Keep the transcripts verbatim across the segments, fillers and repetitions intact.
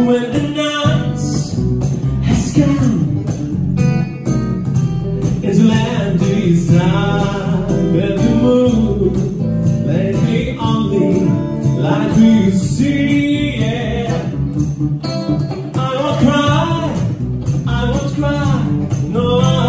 when the night has come, it's land desire and the moon let me only like you see, yeah. I won't cry, I won't cry, no,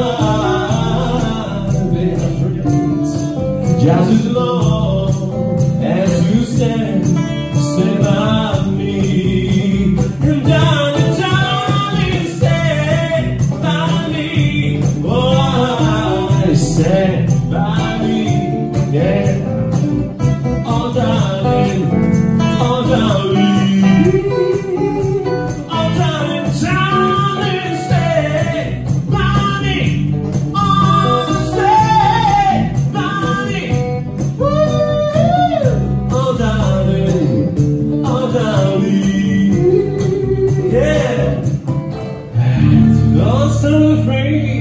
I'll be afraid. Just as long as you stand, stand by me. And darling, darling, stand by me. Oh, I stand by me, yeah. Oh, darling, oh, darling, oh, darling, darling, stand by me. Oh, stand by me. Woo! Oh, darling, oh, darling, yeah. Lost and afraid.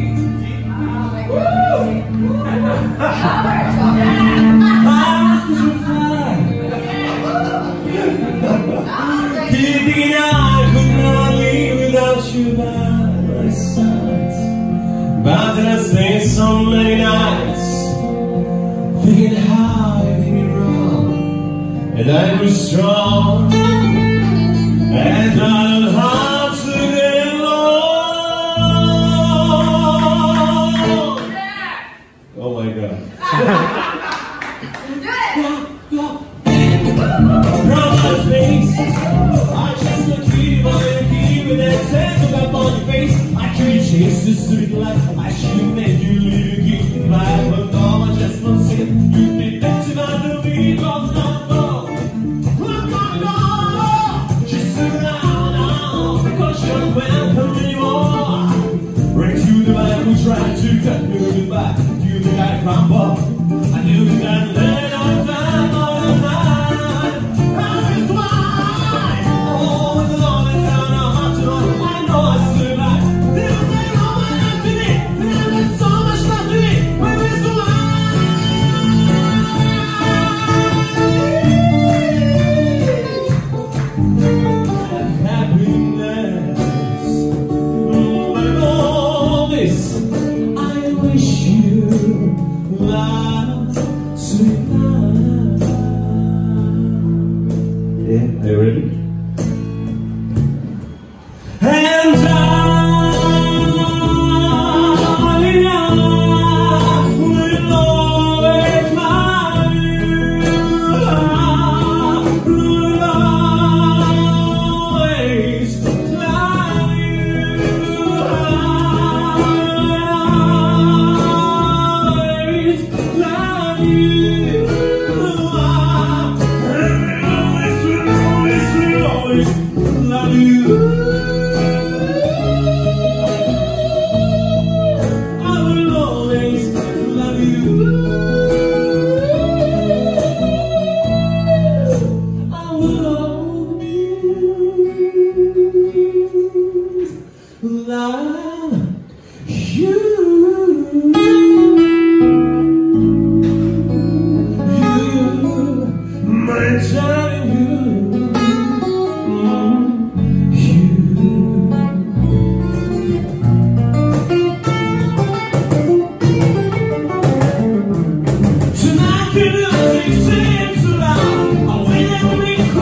Thinking I could not live without you by my side, but then I spent so many nights thinking how I did it wrong, and I was strong, and I learned how to get along. Oh my God. From my face, I just look here, but I'm here with that sense of up on your face. I could change this sweet life, I should make you live again. Life, but no, I just won't see it. You've been touching on the beat, but not more. I'm not gonna just around now, because you're welcome anymore. Right to the back, we tried to cut you goodbye. You think I crumble? I knew that let on time all the time. Yeah, are you ready? And darling, I will always love you. I will always love you. I will always love you. Love you. I will always love you. I will always love you. You, my darling, you.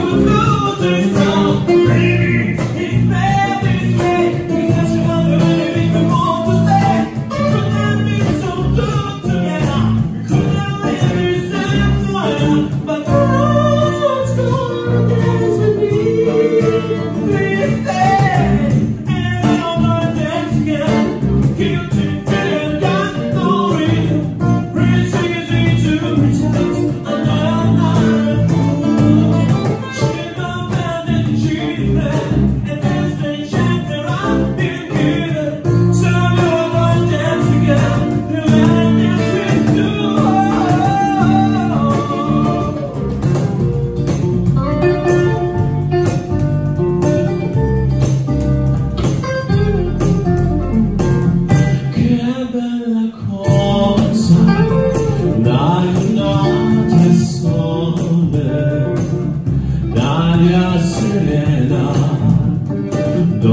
Baby, it's bad this way, because you want to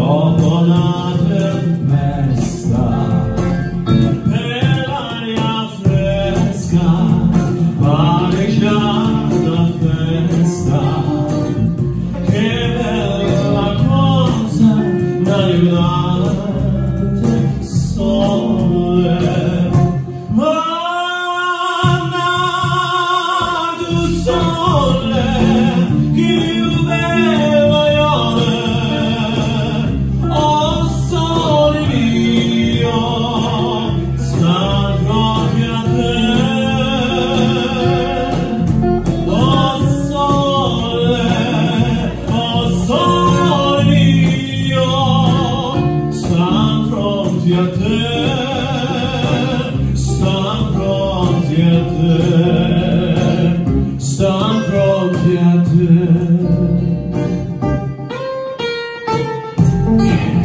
ponad tym mesta pelania freska, pary gwiazda festa, che bella cosa nell'arte sole. Stan pronti a te.